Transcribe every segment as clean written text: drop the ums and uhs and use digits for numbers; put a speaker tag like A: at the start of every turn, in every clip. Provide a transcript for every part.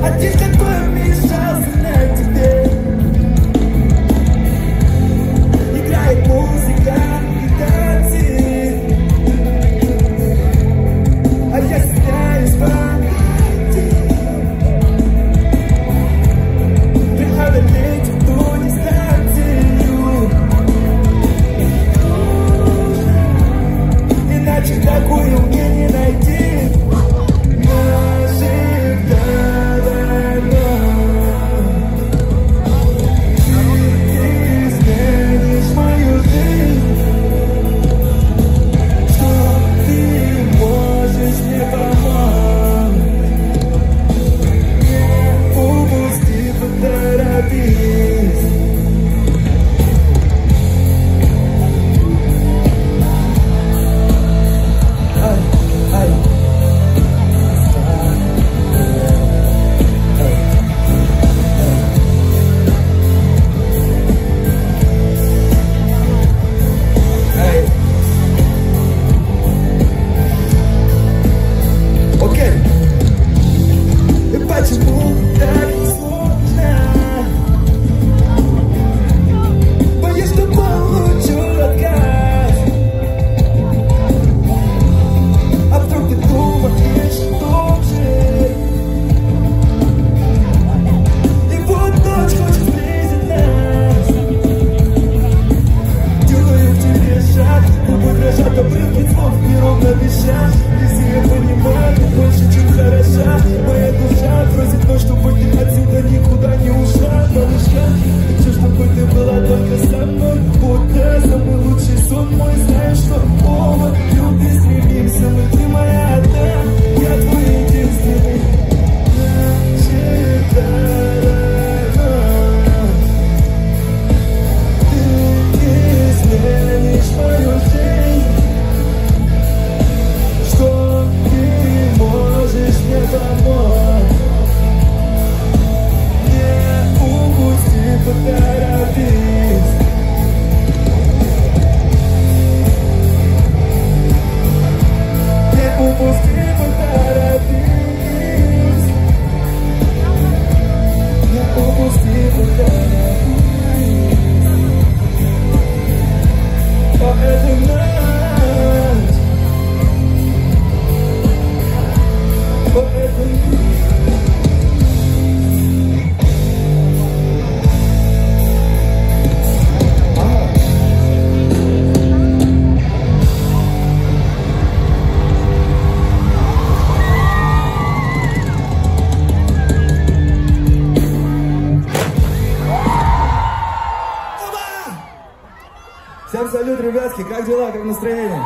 A: Всем салют, ребятки, как дела, как настроение?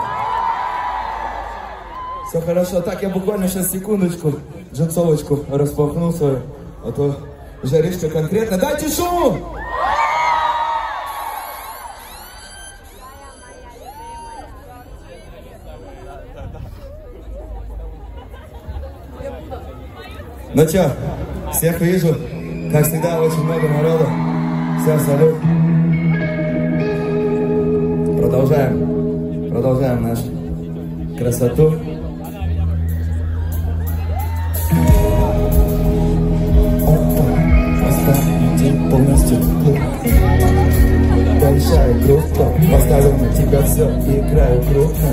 A: Все хорошо. Так, я буквально сейчас секундочку, джинсовочку распахну свою, а то жаришка конкретно. Дайте шум! Ну чё, всех вижу, как всегда, очень много народу. Всем салют. Продолжаем нашу красоту. День полностью большая группа, поставлю на тебя все и играю крупно.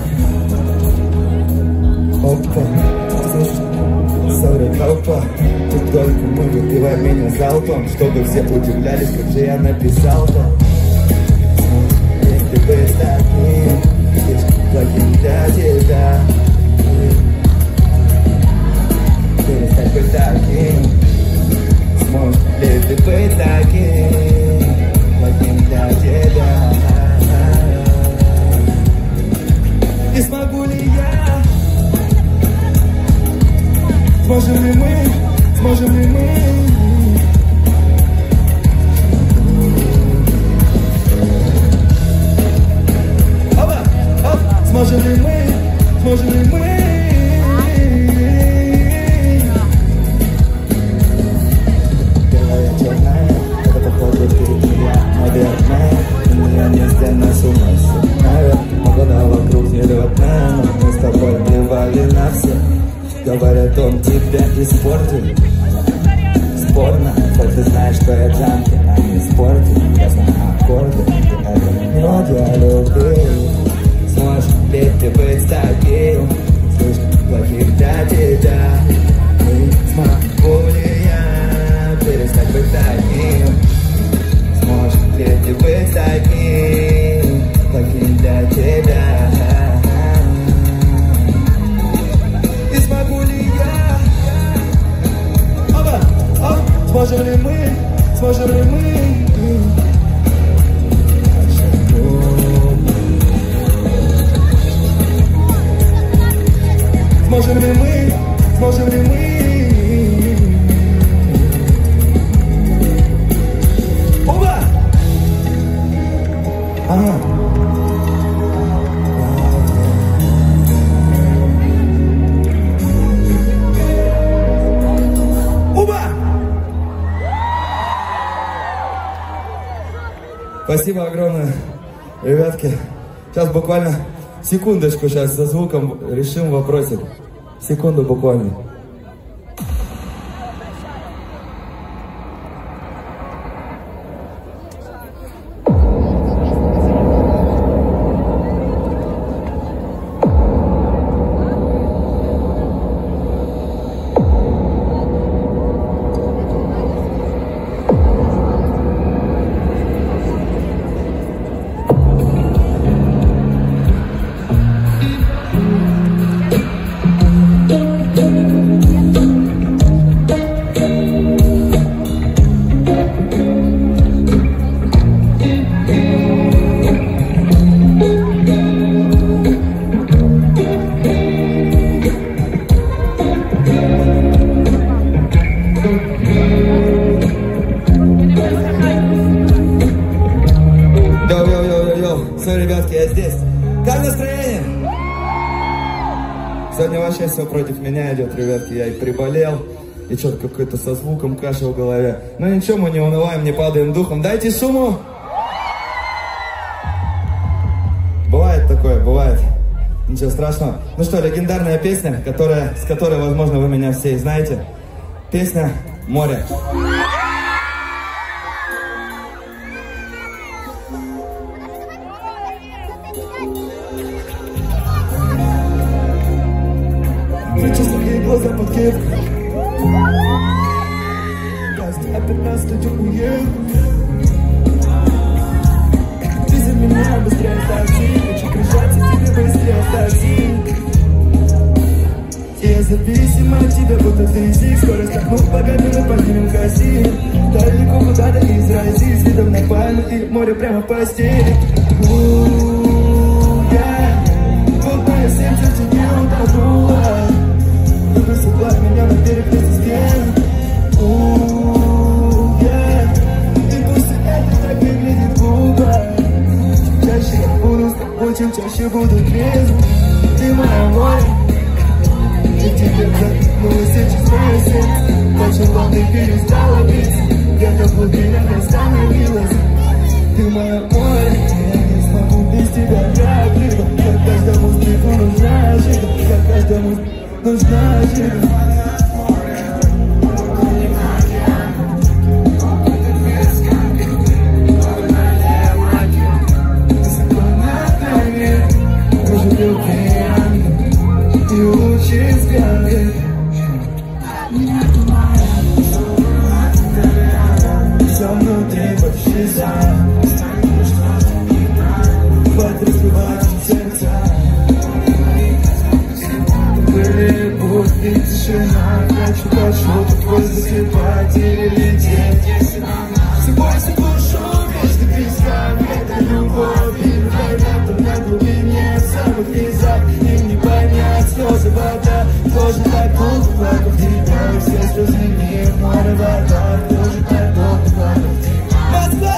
A: Опа, sorry, толпа, тут только мы, выпивай меня залпом, чтобы все удивлялись, как же я написал-то. Если бы таким, плохим для тебя, перестань быть таким. Сможешь ли ты быть таким, плохим для тебя? И смогу ли я? Сможем ли мы? Сможем ли мы? Сможем ли мы? Сможем ли мы? Белая, черная, это похоже перед меня, наверное. Меня не стена с ума снимает, погода вокруг нелетная, но мы с тобой плевали на все. Говорят, он тебя испортил. порно. Хоть ты знаешь, что я джанки, а не спорте. Я знаю аккорды, и это мелодия любви. Сможешь ли ты быть таким? Слишком плохим для тебя. И смогу ли я перестать быть таким? Сможешь ли ты быть таким? Плохим для тебя. И смогу ли я? Оба! Оп! Сможем ли мы? Сможем ли мы? Сможем ли мы? Сможем ли мы? Оба! Ага. Оба! Спасибо огромное, ребятки. Сейчас буквально секундочку, сейчас со звуком решим вопросик. Секунду буквально. Все, ребятки, я здесь. Как настроение? Сегодня вообще все против меня идет, ребятки. Я и приболел, и что-то какой-то со звуком каша в голове. Но ничего, мы не унываем, не падаем духом. Дайте шуму! Бывает такое, бывает. Ничего страшного. Ну что, легендарная песня, с которой, возможно, вы меня все и знаете. Песня «Море». Чистые глаза под кепкой. Каждый опять на студию уехал. Ты за меня быстрее такси. Хочу прижаться тебе быстрее такси. Я зависим от тебя, будто ты язык. Скоро стахну богатым и поднимем кости. Далеко куда-то из России. С видом на пальму и море прямо в постели. Вот мое сердце в тебе утонуло. Высыпай меня на берег вместе с тем. И после этого так выглядит глупо. Чаще я буду с тобой, чем чаще буду трезвым. Ты моя море, и тебе заткнулась сейчас мое сердце. Почему ты перестала биться? Где-то в глубинах остановилась. Ты моя море, я не смогу без тебя как-либо. Как каждому стрипу нужна жига. Как каждому нужна жига. И лучи взгляды. Все внутри почти сам. Хватит разбивать сердца. Были будь и тишина. Хочу твой засыпать или лететь. Все бойся душу, между песками. Это любовь и война на глубине самых низах. Им не понять слезы вода. Тоже так долго вокруг тебя. И все слезы не в море вода. Тоже так долго вокруг тебя. Москва,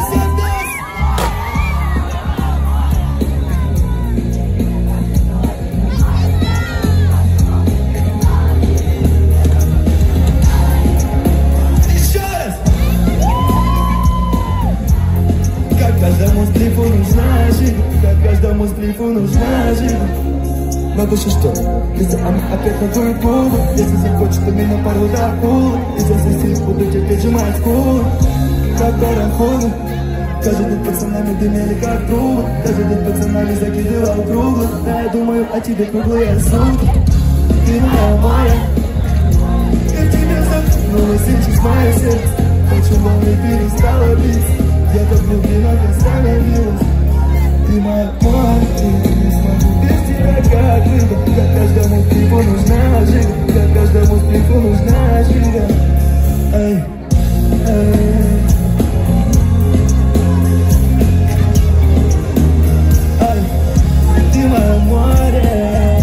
A: каждому стрипу нужна жига. Как каждому стрипу нужна жига. На душе что? Если она опять надует губы. Если захочет, то меня порвут акулы. И сейчас здесь буду терпеть, сжимать скулы, как барракуда. Каждый пацанами дымели как трубы, каждый пацанами закидывал круглый. Да я думаю о тебе круглые сутки. Ты моя моя, я тебя заткнула сейчас мое сердце. Хочу волны перестала биться, я так влюблена, как становилась. Ты моя моя, не смогу без тебя как рыба. Как каждому клипу нужна жига, как каждому клипу нужна жига. Эй, эй. Ты мое море,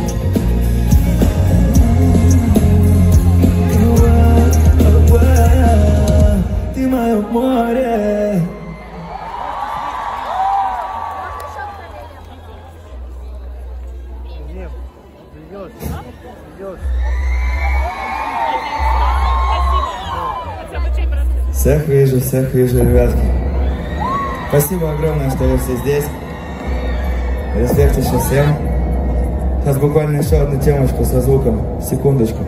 A: ты мое море. Всех вижу, ребятки. Спасибо огромное, что вы все здесь. Респект еще всем. Сейчас буквально еще одну темочку со звуком. Секундочку.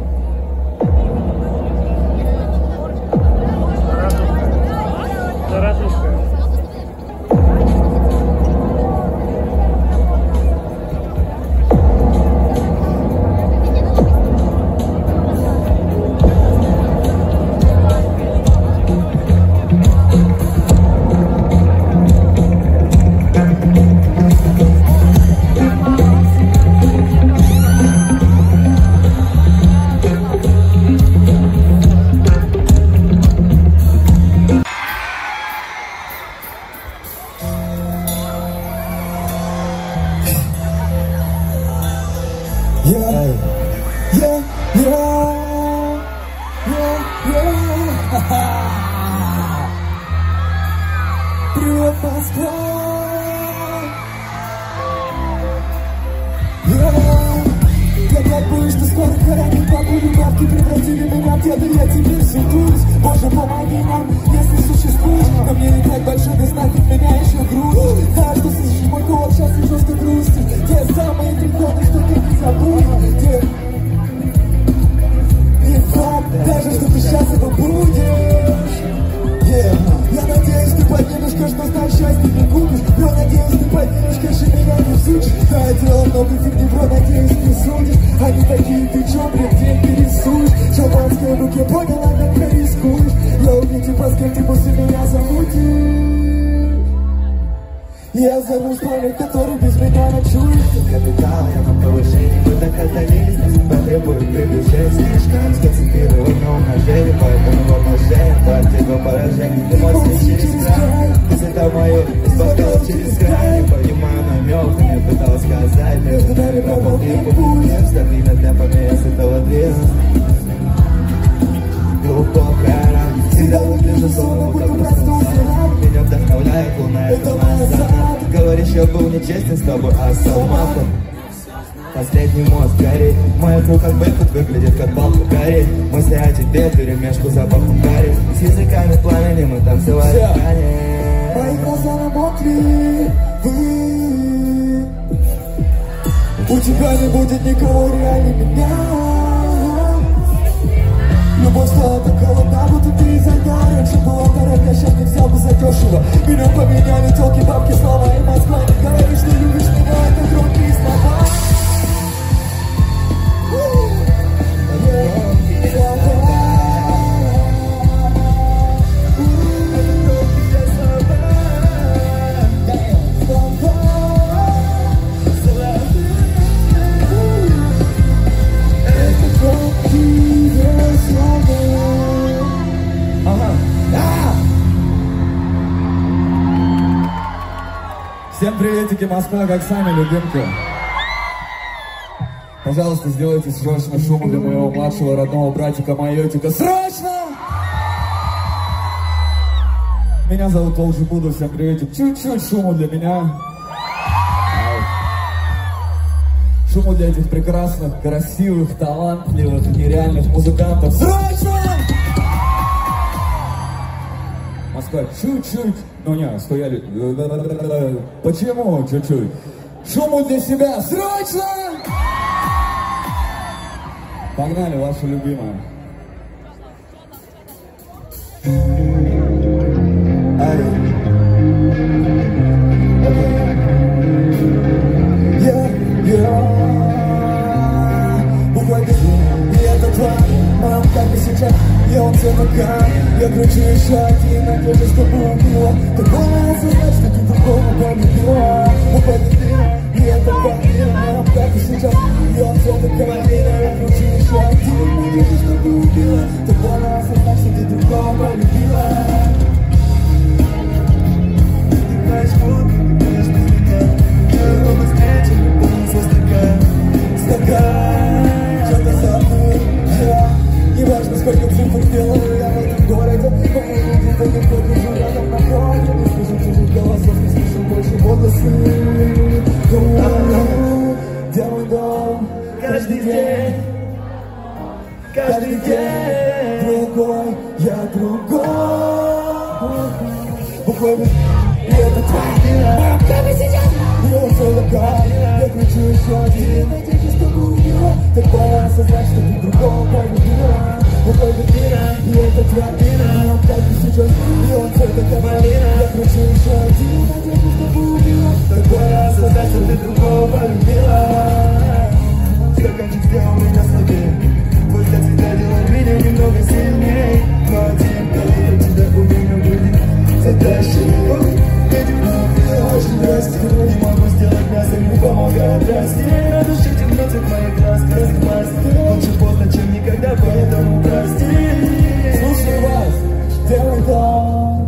A: Привет, Москва! Я так боюсь, что скоро коронить побуду. Бабки превратили меня в деда, я теперь сутуюсь. Боже, помоги нам, если существуешь. Но мне не так большой без нафиг, меня еще грустит. Знаю, что слышишь мой голос, сейчас и жестко грустит. Те самые 3 года, что ты не забудешь. Те... Не факт, даже что ты сейчас это будешь. Я надеюсь, ты поднимешь, что знать счастье не купишь. Бро, надеюсь, ты поднимешь, конечно, меня не взучишь. Да, я делал много фигни, бро, надеюсь, не судишь. Они такие, ты чё, блин, день пересуешь. Шампанское в руке, понял, однако рискуешь. Я увидел паскет, ты после меня замутишь. Я зову спальник, который без меня ночует. Капитал, я на повышении, вы так отдалились. Потребует приближения, слишком сконцентрирован на умножении. Поэтому в отношениях партия поражений. Ты можешь через край, ты задал мою, исполкал через край. Понимаю намек, ты мне пыталась сказать. Между нами пропал путь, стабильно для помесь этого движа. Глубокая рана, всегда выгляжу словно будто проснулся. Меня вдохновляет луна, это моя зона. Говоришь, я был нечестен с тобой, а салмаха. Последний мост горит, мой пул как бэкут выглядит как балка горит. Мысли о тебе, перемешку запахом гари. С языками пламени мы танцевали в ткани. Мои глаза намокли, у тебя не будет никого реально меня. Любовь стала так холодна, будто ты из огня. Раньше была дорога, сейчас не взял бы задешево. Меня поменяли телки, бабки, слова и Москва. Не говори, что любишь меня, это громкие слова. Всем приветики, Москва, как сами, любимки. Пожалуйста, сделайте срочно шуму для моего младшего родного братика Майотика. Срочно! Меня зовут Олжи Буду, всем приветик. Чуть-чуть шуму для меня. Шуму для этих прекрасных, красивых, талантливых, нереальных музыкантов. Срочно! Москва, чуть-чуть. Ну не, стояли. Почему чуть-чуть? Шуму для себя. Срочно! Погнали, ваша любимая. Я кручу еще один, надеюсь, что убила. Ты больно осознать, что ты другого полюбила. Уходит ты, и это правильно. Как и сейчас, я все такая вина. Я кручу еще один, надеюсь, что ты убила. Ты больно осознать, что ты другого полюбила. Ты знаешь, глупо, ты знаешь, что меня. Я его встречу, полностью стакан. Что-то забыл, не важно, сколько цифр делаю я в этом городе. По-моему, где-то не покажу рядом на входе. Не слышу чужих голосов, не слышу больше волосы. Делай дом каждый день. Каждый день другой, я другой. Выходит, и это твоя вина. Прямо сейчас я все такая. Я кричу еще один, надеюсь, что убила. Ты пора осознать, что ты другого полюбила. Выходит вина, и это твоя вина. Как и сейчас, и он все такая. Я кричу еще один, надеюсь, что убила. Ты пора осознать, что ты другого полюбила. Стаканчик сделал меня слабее. Пусть от тебя делал меня немного сильней. Но один только тебя у меня будет затащить. Очень расстроен, не могу сделать мясо, не помогает расти. На душе темнеет в моих глазах, лучше поздно, чем никогда, поэтому прости. Слушай вас, делай так.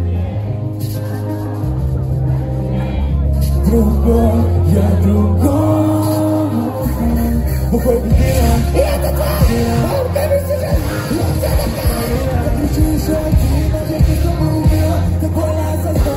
A: Другой, я другой. Уходит вина, и это твоя. Он тебе сейчас, я все такая. Я кричу еще один, надеюсь, что мы убила. Ты больно осознать.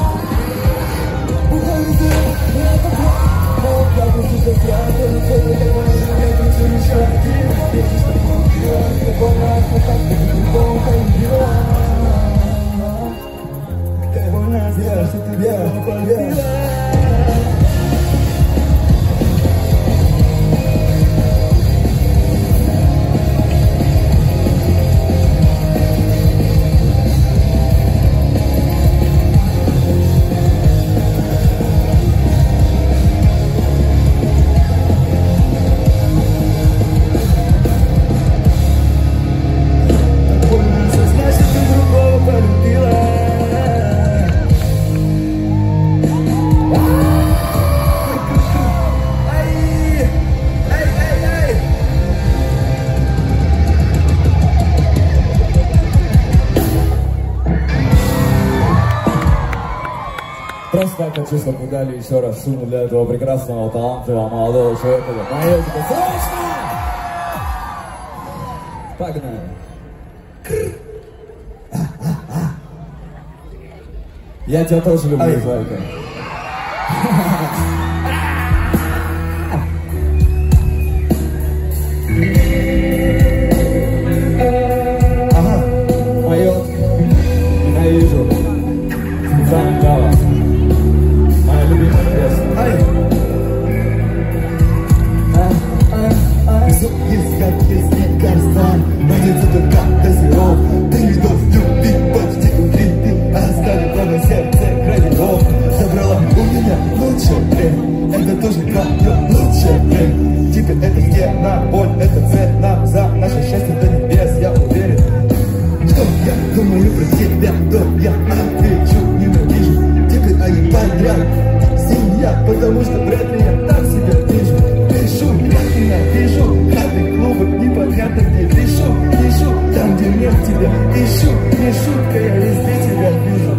B: Просто так хочу, чтобы вы дали еще раз шуму для этого прекрасного, талантливого, молодого человека. Маэльтика, срочно! Погнали. Я тебя тоже люблю, Зайка. Ага, поет, ненавижу, замкала. Моя любимая песня.
A: Безумно есть, как есть лекарства. Найдется только дозиров. Ты не готов любить, почти убить. Оставив твое сердце кровяного. Забрала у меня лучшее время. Это тоже твое лучшее время. Теперь это стена, боль, это цена. За наше счастье до небес, я уверен. Что я думаю про себя, то я отвечу, ненавижу. Теперь они подряд. Семья, потому что вряд ли я так себя вижу. Пишу, как ненавижу. Хаты, клубы, непонятно где. Пишу, там где нет тебя. Ищу, не шутка, я везде тебя вижу.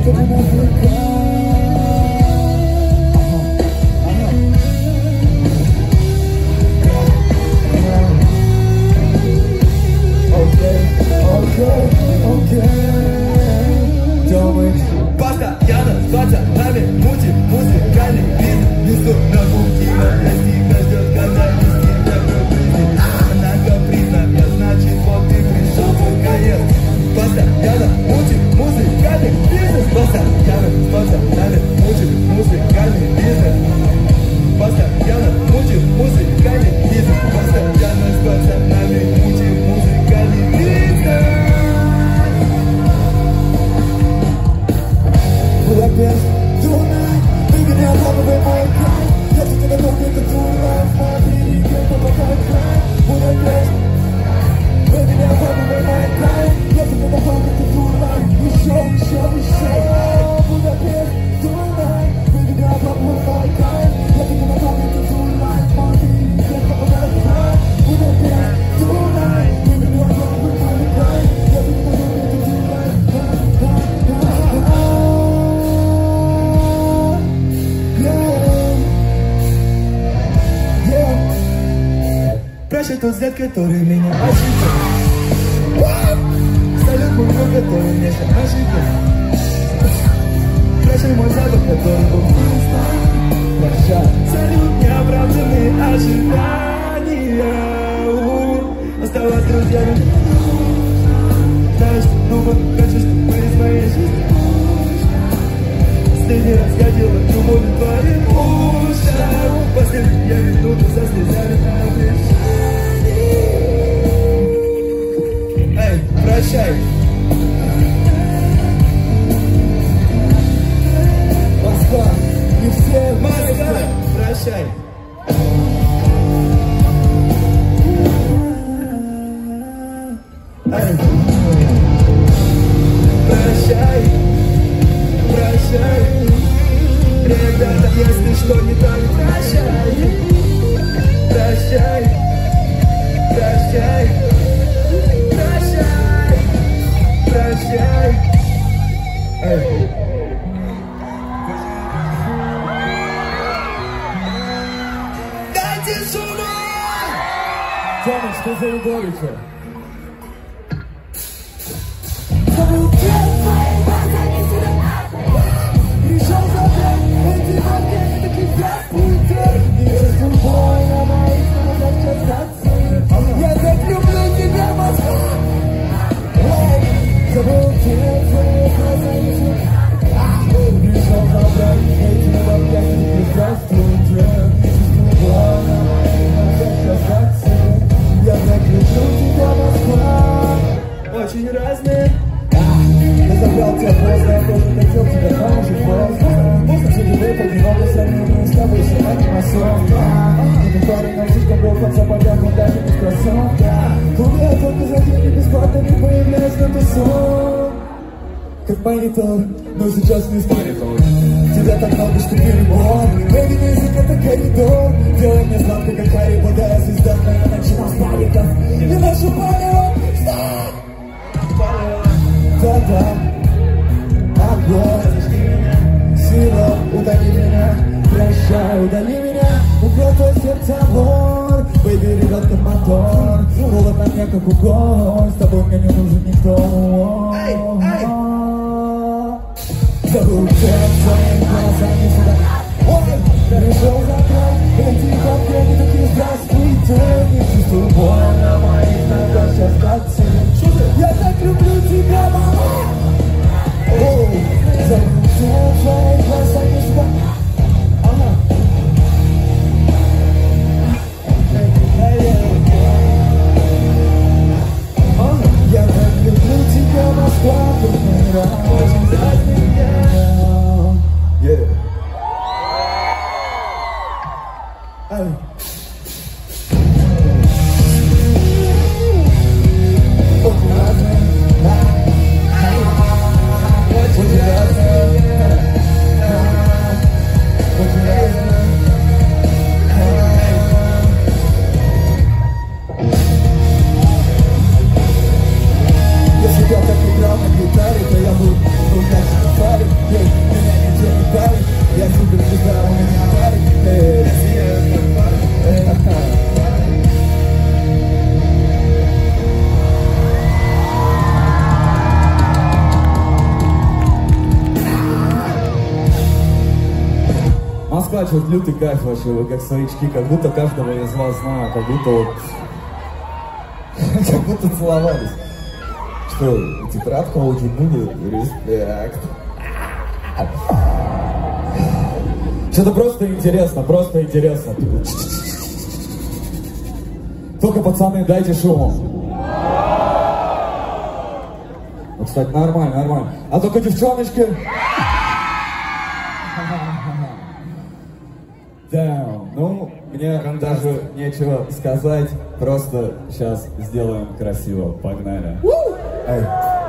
A: Постоянно с пацанами мутим музыкальный бизнес. Несу на пути на песни, ждет, когда вести такой жизни. Она капризная, значит вот ты пришел только есть. Постоянно мутим музыкальный бизнес. Постоянно с пацанами мутим музыкальный бизнес. Постоянно мутим музыкальный бизнес. Постоянно с пацанами мутим музыкальный бизнес. Budapest, tonight, thinking how I'm over my crime. Yes, it's gonna go get the true life. My baby can't put my car cry. Budapest, thinking how I'm over my crime. Yes, it's gonna go get the true life. We show. Budapest, tonight, thinking how I'm over my crime. Yes, it's gonna go get the true life. My baby can't put my car cry. Budapest, tonight, thinking how I'm over my crime. Yes, it's gonna go get the true life. Прощай тот взгляд, который меня ошибал. Салют мой друг, который меня ошибал. Прощай мой запах, который был вкусный. Прощай. Салют неоправданные ожидания. Оставаться друзьями. Знаешь, думаю, хочу, чтобы были из моей жизни. Последний раз ходила любовь твоим ушам. Последняя минута со слезами на плече. Эй, прощай. Москва, не все. Москва, прощай. Эй. Прощай. Прощай. Ребята, если что не так, прощай. Прощай. Прощай. Прощай. Прощай. Эй. Дайте шума!
B: Тёмыч, что за Егорыча?
A: Я так люблю тебя, Москва. Забыл тебя, твои глаза. Пришел забрать эти новогодние прекрасные. Я так люблю тебя, Москва. Очень разные. Я забрал тебя поздно, я тоже хотел тебя раньше поздно. После тебе поднимал сравнение с тобой, сегодня массовка. Парень на слишком был в сапогах, он даже без кроссовка. Куда я только за деньги бесплатно не появляюсь на тусовке. Как монитор, но сейчас не монитор. Тебя так много, что перебор. Baby, язык это коридор. Делай мне сладко, как Харри Поттер. А звезда твоя начала с париков. И нашу палево, стоп! Да-да, огонь. Сила, удали меня. Прощай, удали меня. Убьет твое сердце вор. Baby, ребятка, мотор. Холод на мне, как угон. С тобой мне не нужен никто. Эй, эй! Забыл тебя своими глазами сюда. Ой, пришел закрой. Эти бабки, они такие здравствуйте. Не чувствую боль на моих ногах. Сейчас катцы. Я так люблю тебя, мама. Ой, забыл тебя своими глазами сюда. Я так люблю тебя, Москва, крупный раз. Очень за меня. Yeah.
B: вот лютый кайф вообще, вы как своячки, как будто каждого из вас знаю, как будто вот... как будто целовались. Что, тетрадка очень будет? Респект. Что-то просто интересно, просто интересно. Только, пацаны, дайте шуму. Вот, кстати, нормально, нормально. А только девчоночки... Да, ну, мне даже нечего сказать, просто сейчас сделаем красиво, погнали. Эй.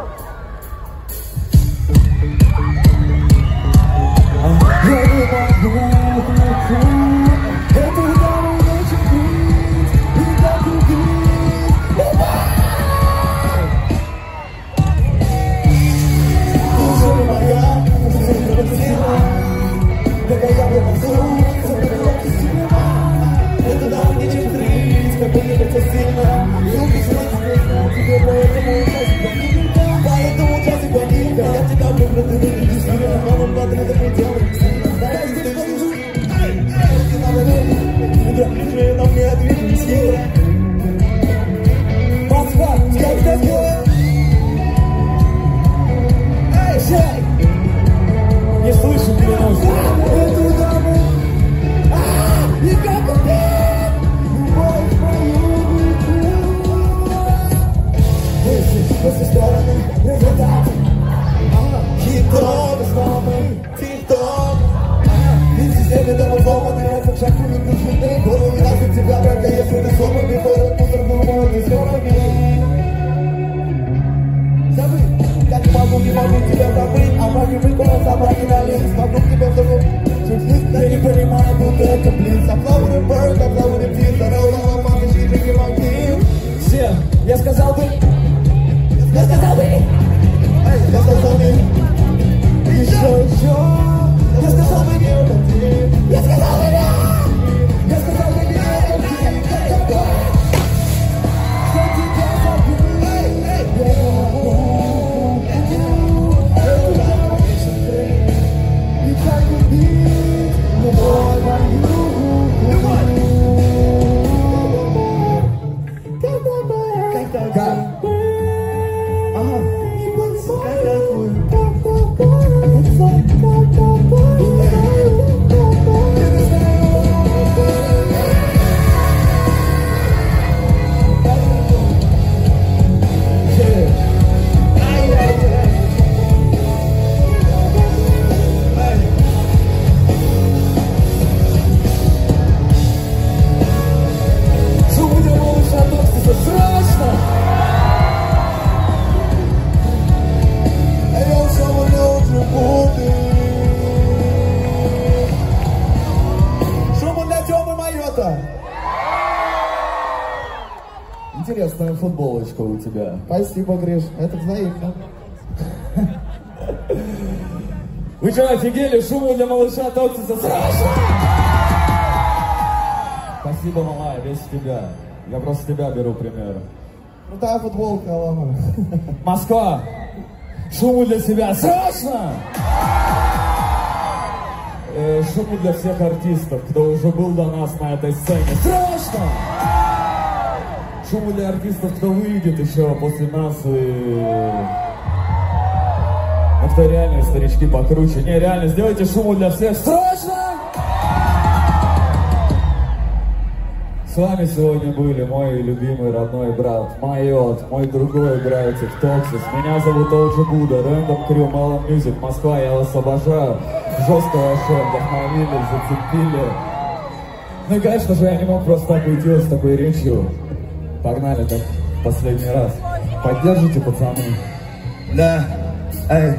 B: Не слышу, клянусь. Не могу тебя забыть, а могу прикол собрать и налить. Смогу тебя забыть, я не понимаю, будто это блин. Заплавали bird, заплавали птиц, зараудала мама, щиты, мои. Всем, я сказал бы, я сказал бы, еще, я сказал бы, не уходи, я сказал бы, я сказал бы, не уходи, интересная футболочка у тебя.
A: Спасибо, Гриш, это взаимно.
B: Вы что, офигели? Шуму для малыша Токсиса срочно! Спасибо, малая, весь тебя. Я просто тебя беру пример.
A: Крутая футболка, ладно.
B: Москва! Шуму для себя срочно! Шуму для всех артистов, кто уже был до нас на этой сцене. Срочно! Шуму для артистов, кто выйдет еще после нас и... Ну, кто реально старички покруче. Не, реально, сделайте шуму для всех. Срочно! С вами сегодня были мой любимый родной брат Майот, мой другой братик Токсис. Меня зовут Оджи Буда, Random Crew, Melon Music, Москва, я вас обожаю. Жестко вообще вдохновили, зацепили. Ну и, конечно же, я не мог просто так уйти с такой речью. Погнали, так, последний раз. Поддержите, пацаны.
A: Да, эй.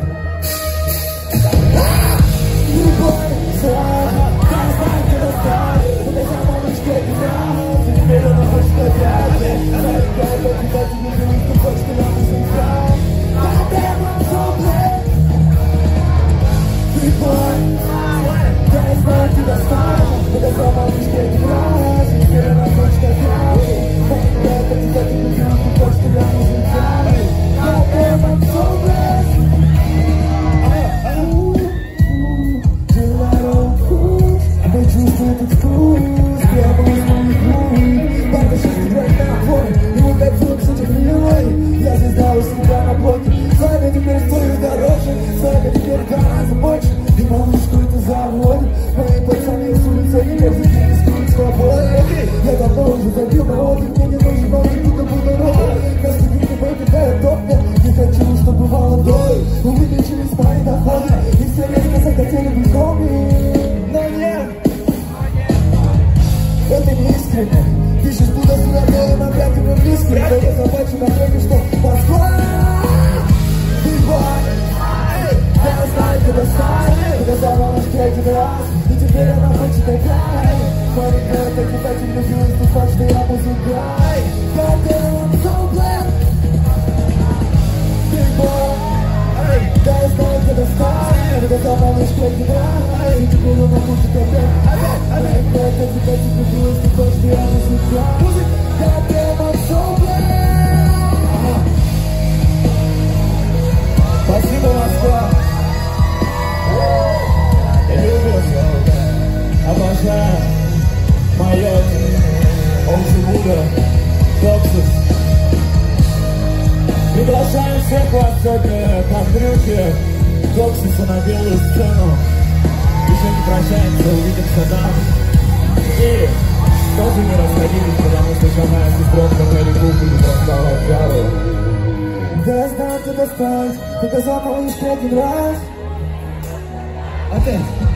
A: Пишешь, будто с родной, но вряд ли мы близки. Только забачу на время, что Москва. Ты бой, я знаю, ты достань. Ты сказала наш третий раз, и теперь она хочет играть. Маленькая, так и так, и влюбилась, ты факт, что я музыкай. Goddamn, I'm so glad. Ты бой, да я знаю, ты достань. Ты сказала наш третий раз, и теперь она хочет играть. Маленькая, так и так, и влюбилась, ты факт, что я музыкай. Goddamn, I'm so glad. Спасибо, Москва. Я люблю тебя, обожаю. Майот, Олджибуда, Токсис. Приглашаем всех вас сегодня под брюки Токсиса на белую сцену. Еще не прощаемся, увидимся там. И тоже не расходились, потому что сейчас моя сестренка Мэри Гу будет раздавать жару. Да я знаю, ты достать, только запал лишь один раз. А ты?